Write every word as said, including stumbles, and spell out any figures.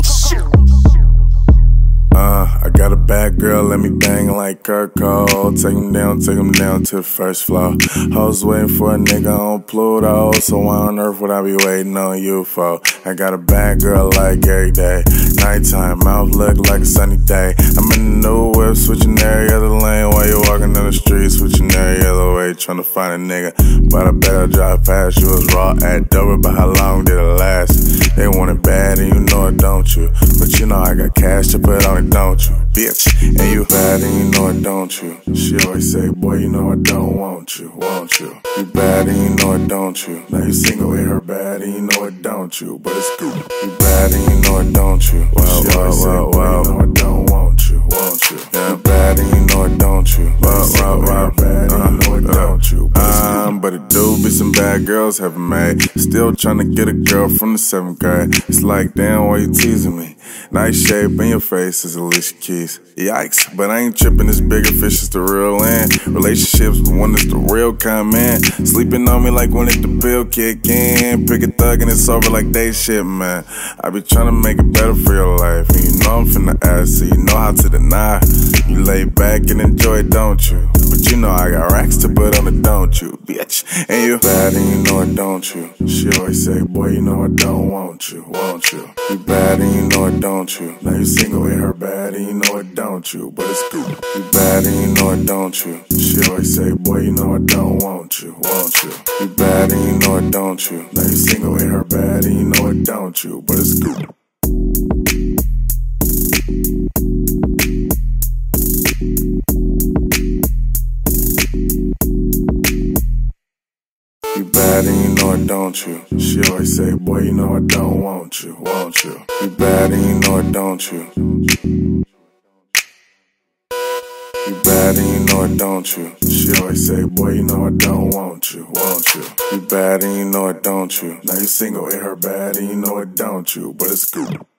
Uh, I got a bad girl, let me bang like Kurt Cole. Take him down, take him down to the first floor. Hoes waiting for a nigga on Pluto, so why on earth would I be waiting on you for? I got a bad girl like every day. Nighttime, mouth look like a sunny day. I'm in the new whip, switching every other lane while you walking down the street, switching every other way, trying to find a nigga. But I bet I'll drive past you, was raw at Dover, but how long did it last? They want it bad and you know it, don't you? But you know I got cash to put on it, don't you, bitch? And you bad and you know it, don't you? She always say, boy, you know I don't want you, won't you? You bad and you know it, don't you? Now you single with her bad and you know it, don't you? But it's cool. You bad and you know it, don't you? Well, she well, well, well, you know I don't want you, won't you? Yeah. You bad and you know it, don't you? Well, well, well, bad and you know it, don't you? But it's cool. Um, but it do be some bad girls haven't made. Still trying to get a girl from the seventh grade. It's like, damn, why you teasing me? Nice shape in your face is Alicia Keys. Yikes, but I ain't tripping, this bigger fish is the real end. Relationships, but when it's the real come in. Sleeping on me like when it the bill kick in. Pick a thug and it's over like they shit, man. I be trying to make it better for your life, and you know I'm finna ask, so you know how to deny. You lay back and enjoy it, don't you? But you know I got racks to put on it, don't you, bitch? And you bad and you know it, don't you? She always say, boy, you know I don't want you, won't you? You bad and you know it, don't you? Now you single with her bad and you know it, don't you? But it's cool. You bad and you know it, don't you? She always say, boy, you know I don't want you, won't you? You bad and you know it, don't you? Now you single with her bad and you know it, don't you? But it's cool. You bad and you know it, don't you? She always say, boy, you know I don't want you, won't you? You bad and you know it, don't you? You bad and you know it, don't you? She always say, boy, you know I don't want you, won't you? You bad and you know it, don't you? Now you single with her bad and you know it, don't you? But it's cool.